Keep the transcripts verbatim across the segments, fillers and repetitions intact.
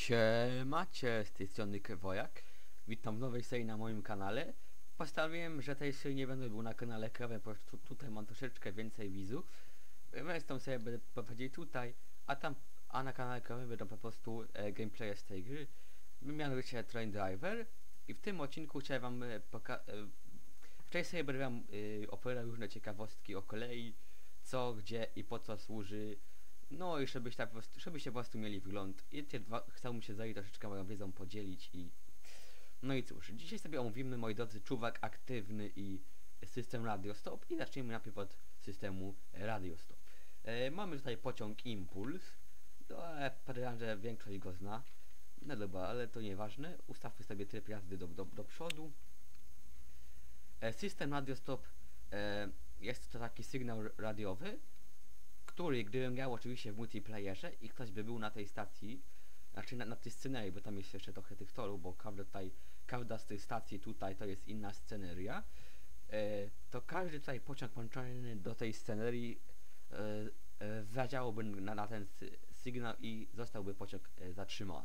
Siemacie, z tej strony Kewojak. Witam w nowej serii na moim kanale. Postanowiłem, że tej serii nie będę był na kanale Kewe, po prostu tutaj mam troszeczkę więcej widzów. Więc tą serię będę prowadził tutaj, a tam, a na kanale Kewe będą po prostu e, gameplaye z tej gry. Mianowicie Train Driver. I w tym odcinku chciałem wam e, pokazać... E, w tej serii będę wam e, opowiadał różne ciekawostki o kolei, co, gdzie i po co służy. No i żebyś tak po prostu, żebyście po prostu mieli wgląd. I te dwa, chciałbym się z troszeczkę moją wiedzą podzielić i... No i cóż, dzisiaj sobie omówimy, moi drodzy, czuwak aktywny i system radiostop. I zaczniemy najpierw od systemu radiostop. E, mamy tutaj pociąg Impuls. No, e, podejrzewam, że większość go zna. No dobra, ale to nieważne. Ustawmy sobie tryb jazdy do, do, do przodu. E, system radiostop e, jest to taki sygnał radiowy, który gdybym miał oczywiście w multiplayerze i ktoś by był na tej stacji, znaczy na, na tej scenerii, bo tam jest jeszcze trochę tych torów, bo każda, tutaj, każda z tych stacji tutaj to jest inna sceneria, e, to każdy tutaj pociąg połączony do tej scenerii e, e, zadziałałby na, na ten sygnał i zostałby pociąg e, zatrzymany.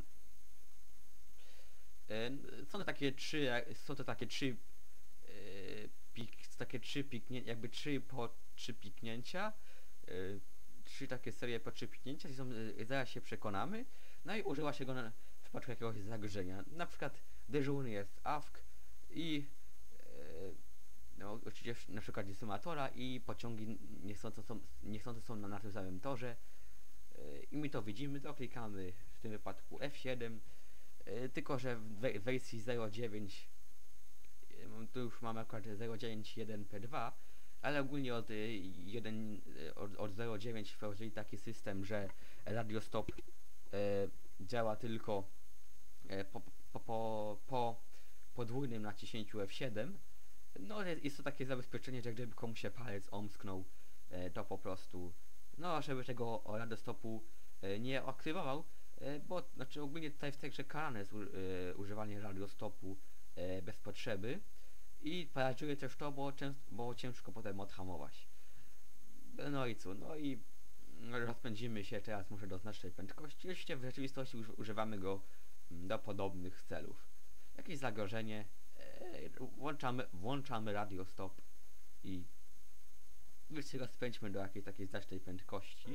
E, są to takie trzy, są to takie trzy e, pik, takie trzy piknięcia, jakby trzy po trzy piknięcia, e, trzy takie serie po trzy piknięcia, są, e, zaraz się przekonamy. No i używa się go na, w przypadku jakiegoś zagrożenia. Na przykład dyżurny jest A F K i e, no, oczywiście na przykład dysumatora i pociągi niechcące są, niechcące są na, na tym samym torze. E, I my to widzimy, to klikamy w tym wypadku F siedem, e, tylko że w we, wersji zero dziewięć e, tu już mamy akurat zero dziewięć jeden P dwa, ale ogólnie od, jeden, od, od zero dziewięć wprowadzili taki system, że radiostop E, działa tylko e, po, po, po, po podwójnym naciśnięciu F siedem. No jest, jest to takie zabezpieczenie, że gdyby komuś się palec omsknął, e, to po prostu, no żeby tego radiostopu e, nie aktywował, e, bo znaczy ogólnie tutaj w tej grze karane jest u, e, używanie radiostopu e, bez potrzeby i paraliżuje też to, bo, bo ciężko potem odhamować. No i co, no i rozpędzimy się teraz może do znacznej prędkości. Oczywiście w rzeczywistości używamy go do podobnych celów. Jakieś zagrożenie, e, włączamy, włączamy radiostop i już się rozpędźmy do jakiejś takiej znacznej prędkości.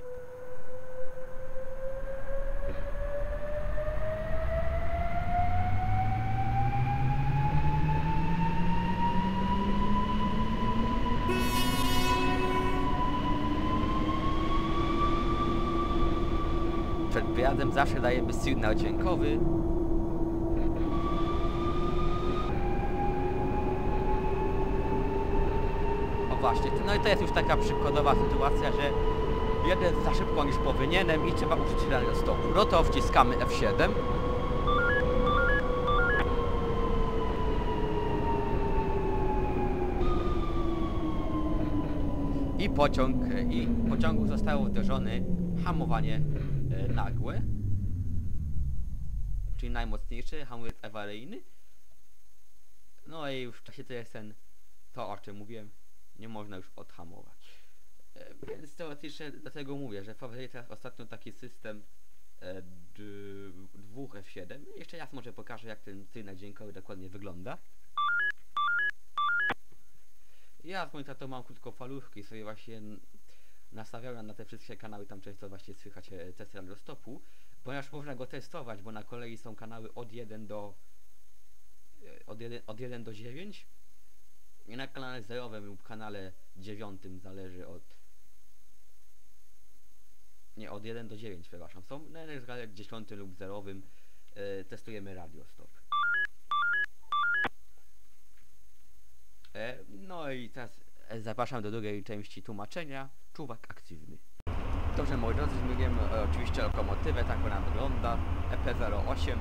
Przed wyjazdem zawsze dajemy sygnał dźwiękowy. O właśnie, no i to jest już taka przykładowa sytuacja, że jedę za szybko niż powinienem i trzeba użyć radiostopu. No to wciskamy F siedem. I pociąg, i pociągu zostało wdrożone hamowanie e, nagłe, czyli najmocniejszy hamulec awaryjny. No i już w czasie T S N to, o czym mówiłem, nie można już odhamować. E, więc teoretycznie dlatego mówię, że wprowadzili teraz ostatnio taki system e, dwóch F siedem. Jeszcze raz może pokażę, jak ten sygnał dźwiękowy dokładnie wygląda. Ja z monitora mam krótkofalówki i sobie właśnie nastawiałem na te wszystkie kanały, tam często właśnie słychać testy radiostopu, ponieważ można go testować, bo na kolei są kanały od jeden do od jeden, od jeden do dziewięć i na kanale zerowym lub kanale dziewiątym zależy od nie, od jeden do dziewięć, przepraszam, są na kanale dziesiątym lub zerowym e, testujemy radiostop. E, no i teraz zapraszam do drugiej części tłumaczenia. Czuwak aktywny. Dobrze, moi drodzy, zmieniłem e, oczywiście lokomotywę, tak ona wygląda. E P zero osiem.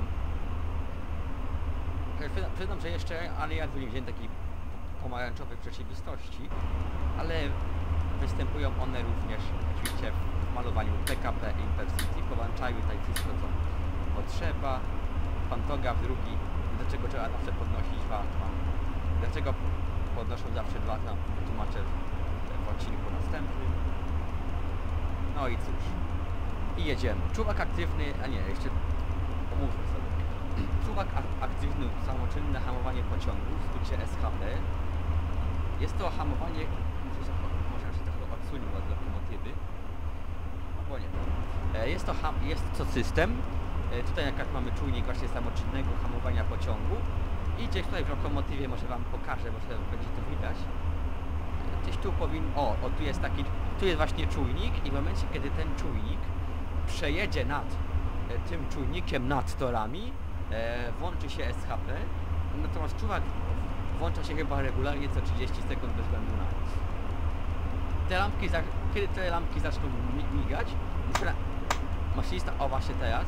E, przyznam, że jeszcze ani razu nie widziałem takiej pomarańczowej rzeczywistości, ale występują one również oczywiście w malowaniu P K P Intercity. Połączają tutaj wszystko, co potrzeba. Pantograf drugi. Dlaczego trzeba zawsze podnosić dwa? Dlaczego podnoszą zawsze dwa? Tam tłumaczę w odcinku następnym. No i cóż. I jedziemy. Czuwak aktywny, a nie, jeszcze omówmy sobie. Czuwak ak aktywny, samoczynne hamowanie pociągu, w skrócie S H P. Jest to hamowanie, może się, może się trochę odsunie od lokomotywy, albo nie. E, jest to ham, jest to system, e, tutaj jak mamy czujnik właśnie samoczynnego hamowania pociągu i gdzieś tutaj w lokomotywie, może wam pokażę, bo sobie będzie to widać. E, gdzieś tu powinien, o, o tu jest taki, tu jest właśnie czujnik i w momencie kiedy ten czujnik przejedzie nad e, tym czujnikiem nad torami, e, włączy się S H P, natomiast czuwak włącza się chyba regularnie co trzydzieści sekund bez względu na nic. Te lampki, za, kiedy te lampki zaczną mi migać, muszę na... Maszynista, o właśnie teraz.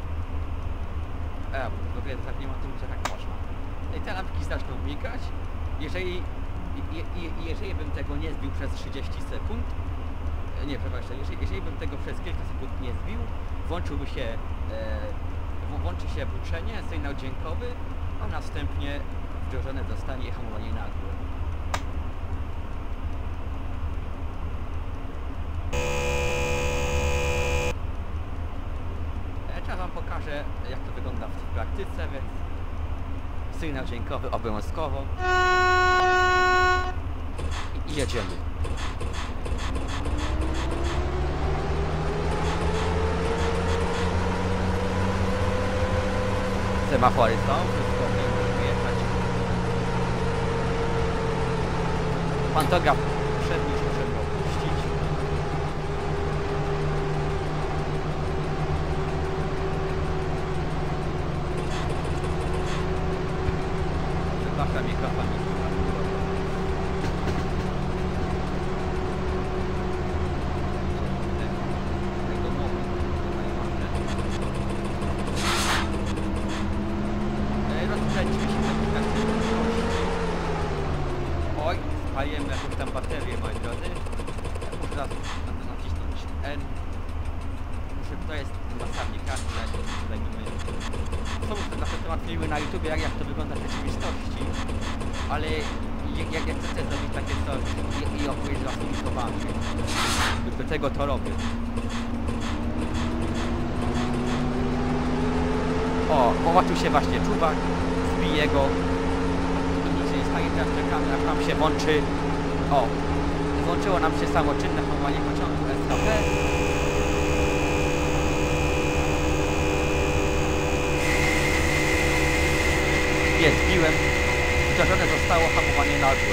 E, w ogóle tak nie ma tym, że tak można. I te lampki zaczną migać, jeżeli, je, je, jeżeli bym tego nie zbił przez trzydzieści sekund, nie, przepraszam, jeżeli, jeżeli bym tego przez kilka sekund nie zbił, włączyłby się, e, włączy się włóczenie, sygnał dźwiękowy, a następnie wdrożone zostanie hamowanie nagłe. E, teraz wam pokażę, jak to wygląda w praktyce, więc sygnał dźwiękowy obowiązkowo i, i jedziemy. Semafory są, wszystko możemy jechać. Pantograf przedni już możemy opuścić. Przepraszam, mikrofon nie słychać. Oj, spajemy jakąś tam baterię, moi drodzy. Muszę zaraz nacisnąć N. Muszę, to jest nastawnik karty, jak to zajmiemy. Są na ten temat filmy na YouTube, jak, jak to wygląda w rzeczywistości. Ale jak, jak, jak chcecie zrobić takie coś i, i opowiedzieć własnymi słowami, do tego to robię. O, połączył się właśnie czuwak, zbije go. Nic się nie stanie, teraz czekamy, aż nam się włączy. O, włączyło nam się samoczynne hamowanie pociągu S H P. Nie zbiłem. Wdrożone zostało hamowanie nagłe.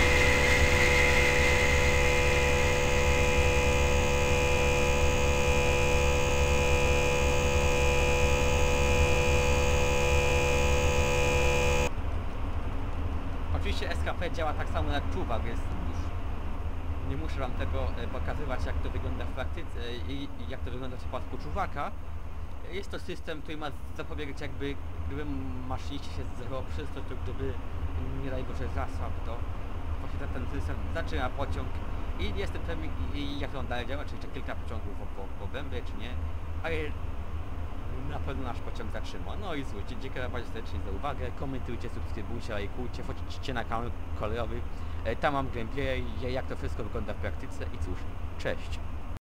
Oczywiście S H P działa tak samo jak czuwak, więc już nie muszę wam tego pokazywać, jak to wygląda w praktyce i jak to wygląda w przypadku czuwaka. Jest to system, który ma zapobiegać, jakby gdyby maszyniści się zdarzał przystoj, to gdyby nie daj Boże zasłabł, to właśnie ten system zaczyna pociąg i nie jestem pewien jak on dalej działa, czy jeszcze kilka pociągów po, po bębie, czy nie, ale na pewno nasz pociąg zatrzyma. No i cóż, dziękuję bardzo serdecznie za uwagę, komentujcie, subskrybujcie, lajkujcie, wchodźcie na kanał kolejowy, tam mam gameplay, jak to wszystko wygląda w praktyce i cóż, cześć!